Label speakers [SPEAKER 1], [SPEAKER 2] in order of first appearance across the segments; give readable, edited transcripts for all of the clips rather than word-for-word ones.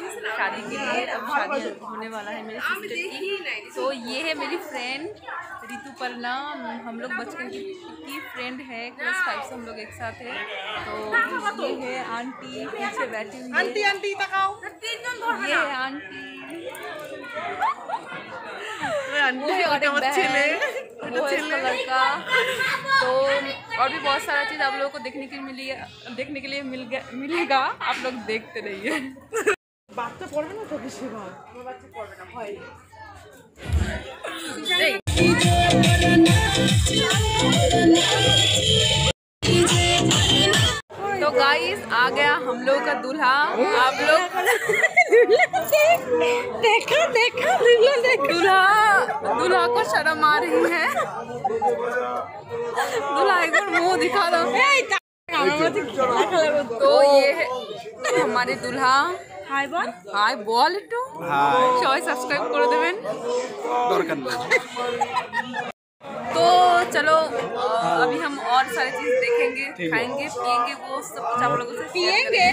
[SPEAKER 1] शादी के लिए। अब शादी होने वाला है मेरी सिस्टर की। तो ये है मेरी फ्रेंड ऋतुपर्णा, हम लोग बचपन की फ्रेंड है, क्लास 5 से हम लोग एक साथ है। तो ये है आंटी पीछे बैठी हुई है। आंटी आंटी तकाओ, ये है आंटी, वो है और एक बहन, वो है इसका लड़का। तो और भी बहुत सारा चीज़ आप लोगों को देखने के लिए मिलेगा। आप लोग देखते रहिए।
[SPEAKER 2] বাচ্চা পড়বে না তো বেশিরভাগ, আমার বাচ্চা পড়বে না ভয়।
[SPEAKER 1] तो गाइस आ गया हम लोग का दूल्हा। आप लोग देखा दूल्हा को शर्म आ रही है। दूल्हा एक बार मुंह दिखा दो। तो ये है हमारे दूल्हा। हाय बोल, हाय बोल একটু, সবাই সাবস্ক্রাইব করে দেবেন। দরকার নেই। तो चलो अभी हम और सारी चीज देखेंगे, खाएंगे, पिएंगे, वो सब कुछ आप लोगों से पिएंगे।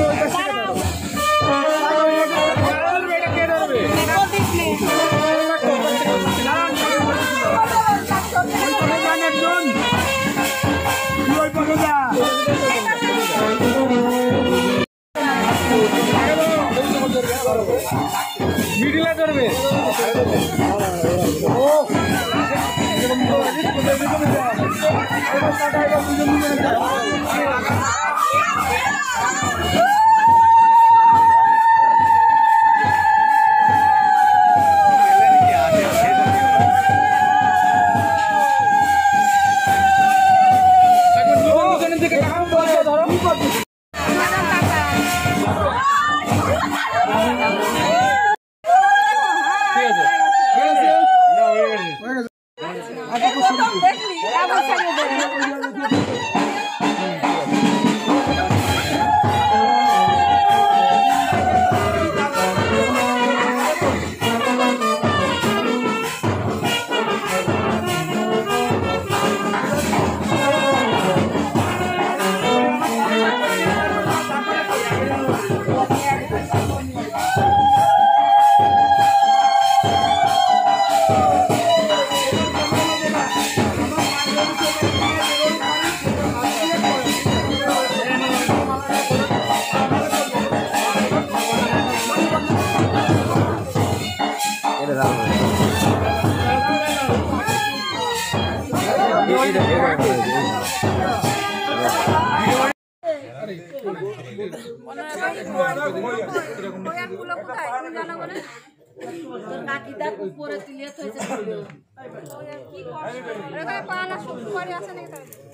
[SPEAKER 3] মিডিলে করবে
[SPEAKER 4] উপরে তুলে তো পানা শুরু করে আছে নাকি